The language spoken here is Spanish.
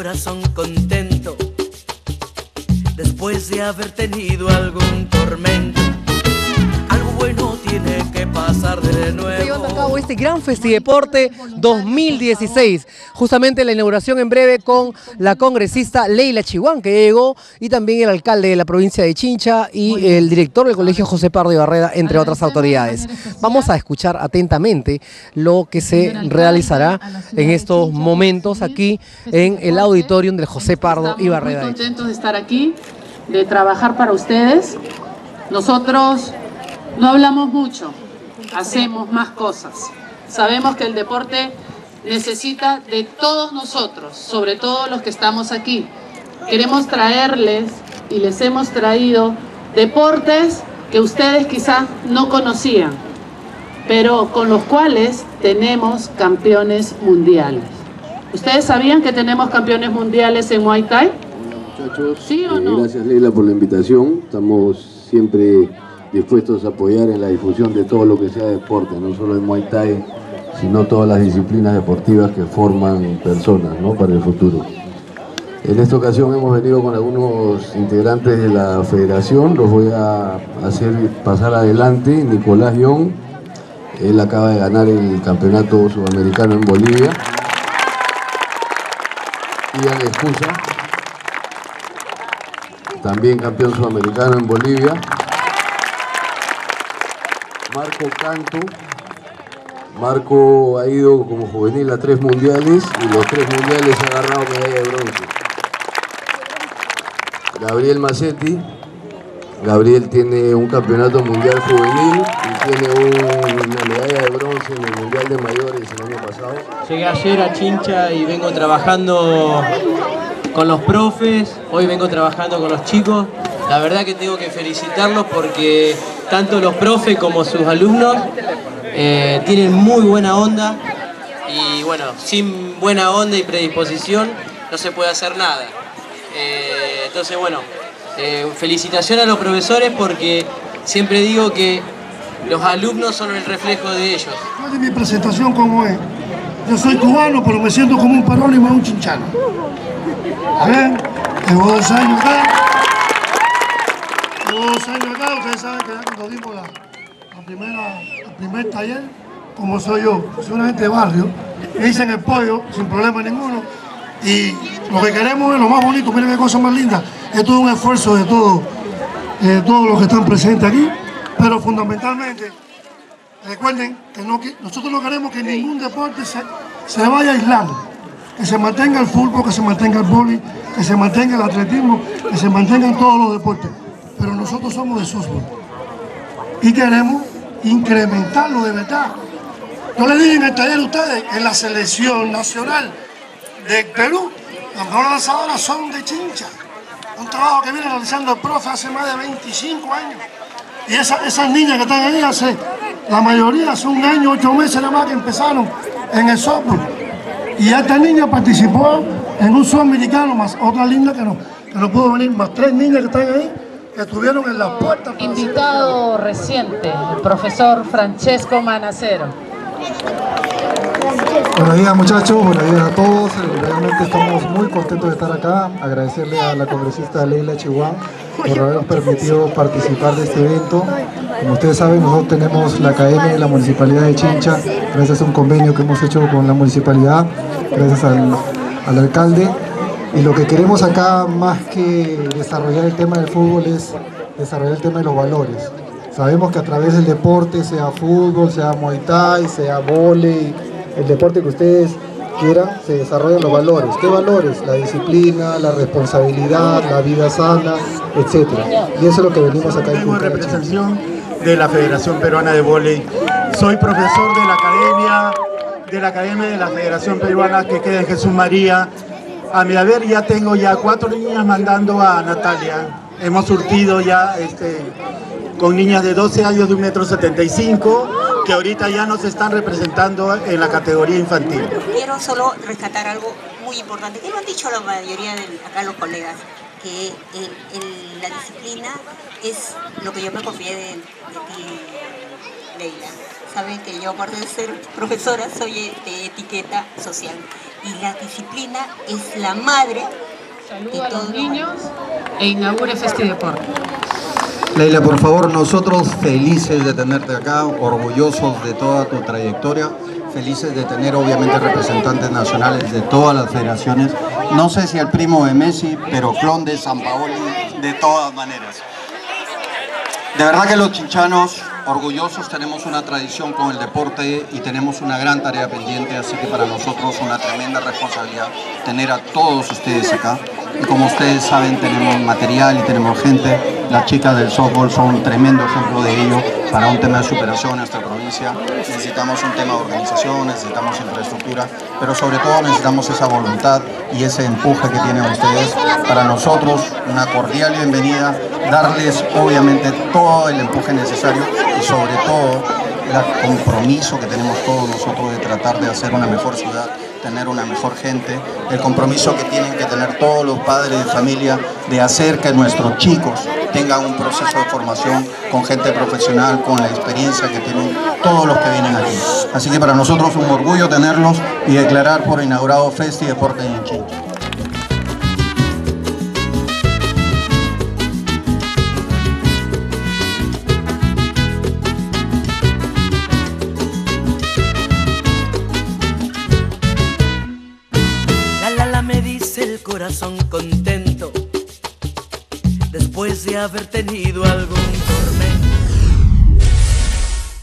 corazón contento después de haber tenido algún tormento. Algo bueno tiene que pasar de nuevo. Está llevando a cabo este gran Festideporte 2016. Justamente la inauguración en breve con la congresista Leila Chihuán, que llegó, y también el alcalde de la provincia de Chincha y el director del colegio José Pardo y Barreda, entre otras autoridades. Vamos a escuchar atentamente lo que se realizará en estos momentos aquí en el auditorium del José Pardo y Barreda. Estamos muy contentos de estar aquí, de trabajar para ustedes. Nosotros no hablamos mucho, hacemos más cosas. Sabemos que el deporte necesita de todos nosotros, sobre todo los que estamos aquí. Queremos traerles y les hemos traído deportes que ustedes quizás no conocían, pero con los cuales tenemos campeones mundiales. ¿Ustedes sabían que tenemos campeones mundiales en Muay Thai? Muchachos, ¿sí o no? Gracias Leila por la invitación. Estamos siempre dispuestos a apoyar en la difusión de todo lo que sea deporte, no solo en Muay Thai, sino todas las disciplinas deportivas que forman personas, ¿no?, para el futuro. En esta ocasión hemos venido con algunos integrantes de la federación. Los voy a hacer pasar adelante. Nicolás Young, él acaba de ganar el campeonato sudamericano en Bolivia. Ian Escusa, también campeón sudamericano en Bolivia. Marco Canto. Marco ha ido como juvenil a 3 mundiales y los 3 mundiales ha agarrado medalla de bronce. Gabriel Macetti. Gabriel tiene un campeonato mundial juvenil y tiene una medalla de bronce en el mundial de mayores el año pasado. Llegué ayer a Chincha y vengo trabajando con los profes, hoy vengo trabajando con los chicos. La verdad que tengo que felicitarlos porque tanto los profes como sus alumnos tienen muy buena onda y bueno, sin buena onda y predisposición no se puede hacer nada. Entonces bueno, felicitación a los profesores porque siempre digo que los alumnos son el reflejo de ellos. ¿Cuál es mi presentación como es? Yo soy cubano, pero me siento como un parónimo de un chinchano. A ver, llevo 2 años acá. Ustedes saben que ya cuando dimos el primer taller, como soy yo, soy una gente de barrio, me dicen el pollo sin problema ninguno. Y lo que queremos es lo más bonito, miren qué cosa más linda. Es todo un esfuerzo de todos los que están presentes aquí, pero fundamentalmente, recuerden que nosotros no queremos que ningún deporte se vaya aislando, que se mantenga el fútbol, que se mantenga el vóley, que se mantenga el atletismo, que se mantengan todos los deportes. Pero nosotros somos de softball y queremos incrementarlo de verdad. Yo les dije en el taller a ustedes, en la selección nacional de Perú, las mejores lanzadoras son de Chincha. Un trabajo que viene realizando el profe hace más de 25 años. Y esas niñas que están ahí la mayoría hace 1 año, 8 meses nada más que empezaron en el softball. Y esta niña participó en un sudamericano, más otra linda que no pudo venir, más 3 niñas que están ahí, que estuvieron en las puertas. Invitado reciente, el profesor Francesco Manacero. Buenos días muchachos, buenos días a todos. Realmente estamos muy contentos de estar acá. Agradecerle a la congresista Leila Chihuán por habernos permitido participar de este evento. Como ustedes saben, nosotros tenemos la academia de la Municipalidad de Chincha, gracias a un convenio que hemos hecho con la municipalidad, gracias al alcalde. Y lo que queremos acá, más que desarrollar el tema del fútbol, es desarrollar el tema de los valores. Sabemos que a través del deporte, sea fútbol, sea Muay Thai, sea vóley, el deporte que ustedes quieran, se desarrollan los valores. ¿Qué valores? La disciplina, la responsabilidad, la vida sana, etc. Y eso es lo que venimos acá a Tengo representación de la Federación Peruana de Vóley. Soy profesor de la Academia de la Federación Peruana que queda en Jesús María. A mi haber ya tengo 4 niñas mandando a Natalia. Hemos surtido ya con niñas de 12 años de 1,75 m, que ahorita ya nos están representando en la categoría infantil. Quiero solo rescatar algo muy importante, que lo han dicho la mayoría de acá los colegas, que la disciplina es lo que yo me confié de ti, Leila. Saben que yo, aparte de ser profesora, soy de etiqueta social. y la disciplina es la madre de a todos los niños e inaugure Festideporte. Leila, por favor, nosotros felices de tenerte acá, orgullosos de toda tu trayectoria, felices de tener obviamente representantes nacionales de todas las federaciones. No sé si el primo de Messi, pero clon de Sampaoli de todas maneras. De verdad que los chinchanos, orgullosos, tenemos una tradición con el deporte y tenemos una gran tarea pendiente, así que para nosotros una tremenda responsabilidad tener a todos ustedes acá. Y como ustedes saben, tenemos material y tenemos gente. Las chicas del softball son un tremendo ejemplo de ello para un tema de superación en nuestra provincia. Necesitamos un tema de organización, necesitamos infraestructura, pero sobre todo necesitamos esa voluntad y ese empuje que tienen ustedes. Para nosotros, una cordial bienvenida, darles obviamente todo el empuje necesario y sobre todo el compromiso que tenemos todos nosotros de tratar de hacer una mejor ciudad, tener una mejor gente, el compromiso que tienen que tener todos los padres de familia de hacer que nuestros chicos tengan un proceso de formación con gente profesional, con la experiencia que tienen todos los que vienen aquí. Así que para nosotros es un orgullo tenerlos y declarar por inaugurado Festideporte en Chincha. Me dice el corazón contento después de haber tenido algún